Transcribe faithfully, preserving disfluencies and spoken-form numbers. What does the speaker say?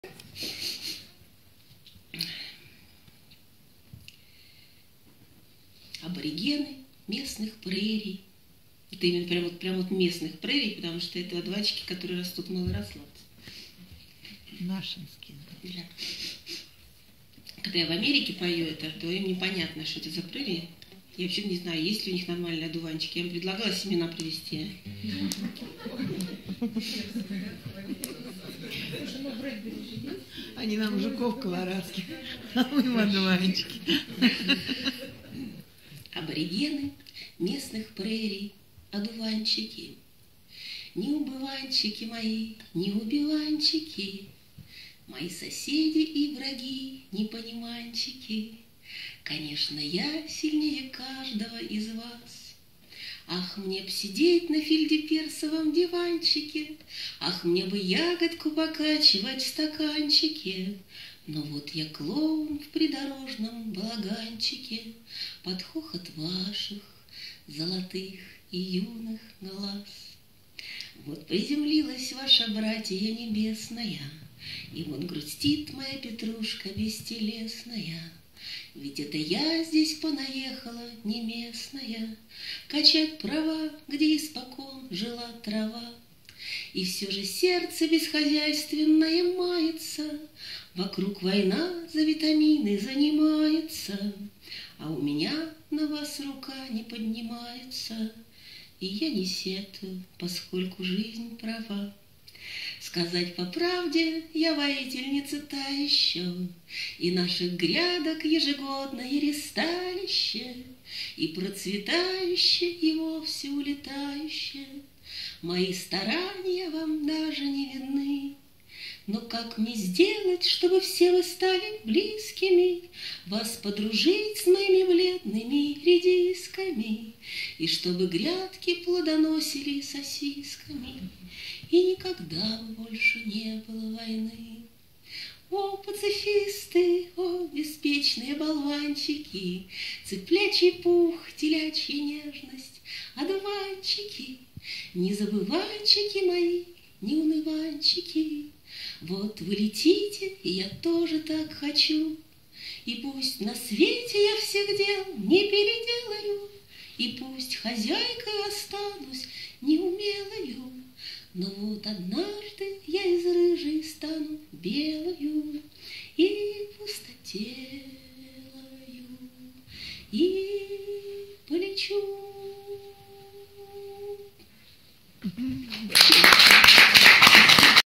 Аборигены местных прерий. Это именно прям вот, прям вот местных прерий, потому что это одуванчики, которые растут в Малорославце. Нашинские. Да. Когда я в Америке пою это, то им непонятно, что это за прерии. Я вообще не знаю, есть ли у них нормальные одуванчики. Я им предлагала семена привезти. Они нам жуков колорадских, а мы им одуванчики. Аборигены местных прерий, одуванчики. Не убыванчики мои, не убиванчики, мои соседи и враги, непониманчики. Конечно, я сильнее каждого из вас. Ах, мне б сидеть на фельдеперсовом диванчике, ах, мне бы ягодку покачивать в стаканчике. Но вот я клоун в придорожном балаганчике под хохот ваших золотых и юных глаз. Вот приземлилась ваша братья небесная, и вот грустит моя петрушка бестелесная. Ведь это я здесь понаехала, не местная, качать права, где испокон жила трава. И все же сердце бесхозяйственное мается, вокруг война за витамины занимается, а у меня на вас рука не поднимается, и я не сетую, поскольку жизнь права. Сказать по правде, я воительница та еще, и наших грядок ежегодное ресталище, и процветающее, и вовсе улетающее. Мои старания вам даже не видны. Но как мне сделать, чтобы все вы стали близкими, вас подружить с моими бледными редисками, и чтобы грядки плодоносили сосисками, и никогда больше не было войны? О, пацифисты, о, беспечные болванчики, цыплячий пух, телячья нежность, одуванчики, не забыванчики мои, не уныванчики. Вот вы летите, и я тоже так хочу, и пусть на свете я всех дел не переделаю, и пусть хозяйкой останусь неумелою, но вот однажды я из рыжей стану белой.